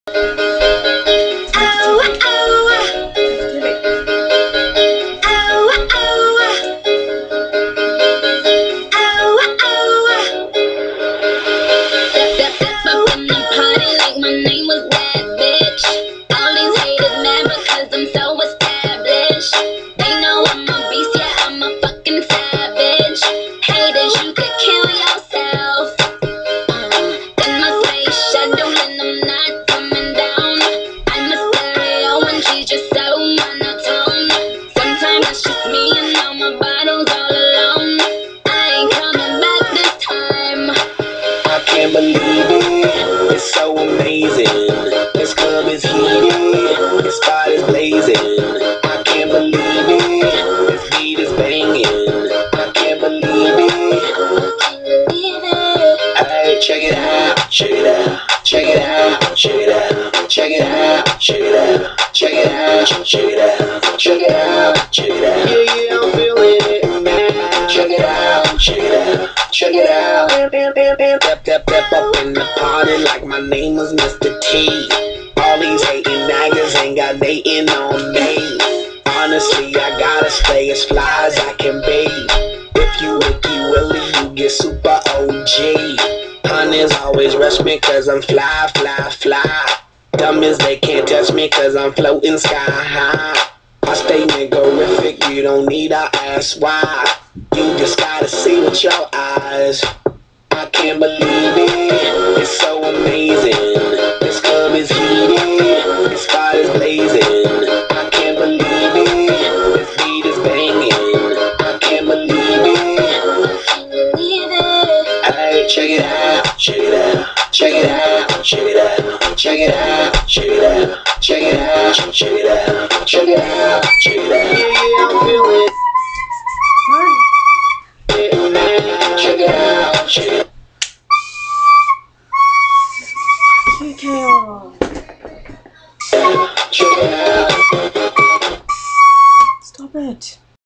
Can't believe it, it's so amazing. This club is heated, this spot is blazing. I can't believe it, this beat is banging. I can't believe it. Hey, check it out, check it out, check it out, check it out, check it out, check it out, check it out, check it out, check it out, check it out. Yeah, yeah, I'm feeling it now. Check it out, check it out. Check it out. Step up in the party like my name was Mr. T. All these hating niggas ain't got dating on me. Honestly, I gotta stay as fly as I can be. If you Wiki Willie, you get super OG. Honeys always rush me cause I'm fly, fly, fly. Dummies, they can't touch me cause I'm floating sky high. I stay niggerific, you don't need to ask why. You just gotta see with your eyes. I can't believe it, it's so amazing. This club is heated, this spot is blazing. I can't believe it, this beat is banging. I can't believe it. Hey, check it out, check it out, check it out, check it out, check it out, check it out, check it out, check it out, check it out, check it out.